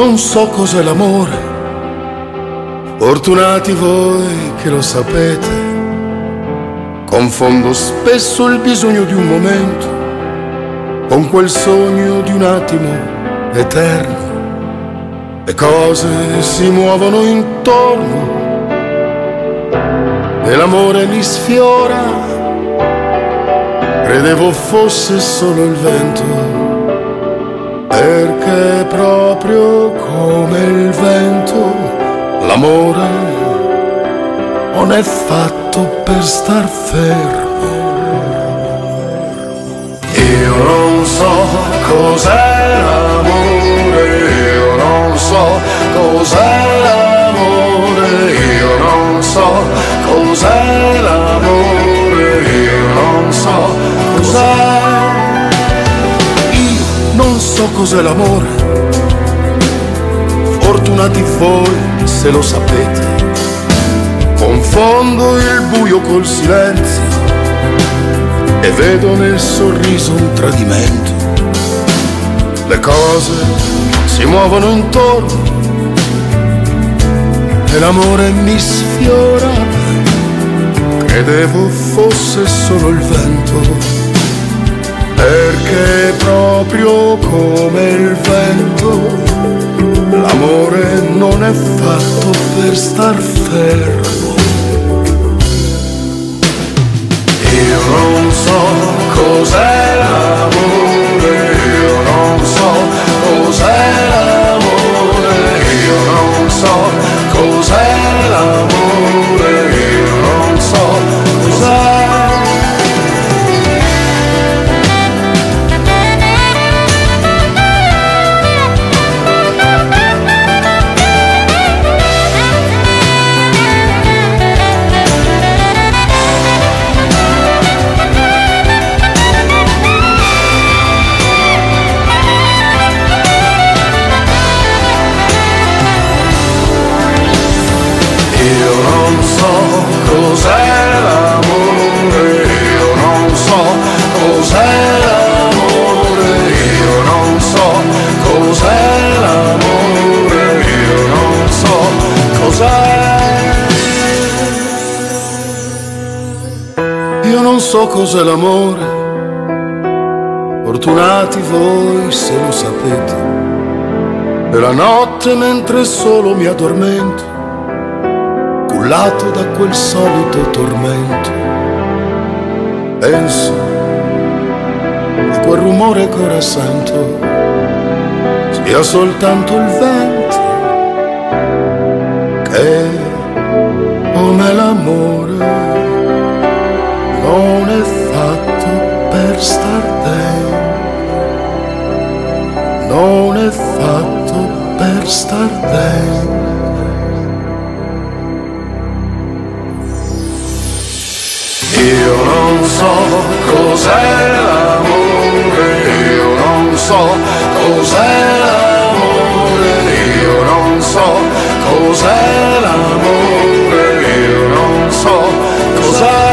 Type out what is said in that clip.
non so cos'è l'amore, fortunati voi che lo sapete. Confondo spesso il bisogno di un momento con quel sogno di un attimo eterno. Le cose si muovono intorno e l'amore mi sfiora. Credevo fosse solo il vento, perché proprio come il vento l'amore non è fatto per star fermo. Io non so cos'è l'amore, io non so cos'è l'amore, io non so cos'è l'amore, io non so cos'è. Io non so cos'è l'amore, fortunati voi se lo sapete. Confondo il buio col silenzio e vedo nel sorriso un tradimento. Le cose si muovono intorno e l'amore mi sfiora. Credevo fosse solo il vento, perché proprio come il vento l'amore non è fatto per star fermo. Io non so cos'è l'amore, io non so cos'è l'amore, io non so cos'è l'amore, io non so cos'è. Io non so cos'è l'amore, io non so cos'è l'amore, io non so cos'è l'amore, io non so cos'è. Io non so cos'è l'amore, fortunati voi se lo sapete. E la notte mentre solo mi addormento, cullato da quel solito tormento, penso che quel rumore che ora sento sia soltanto il vento, che come l'amore non è fatto per star dentro, non è fatto per star dentro. Io non so cos'è l'amore, io non so cos'è l'amore, io non so cos'è l'amore, io non so cos'è.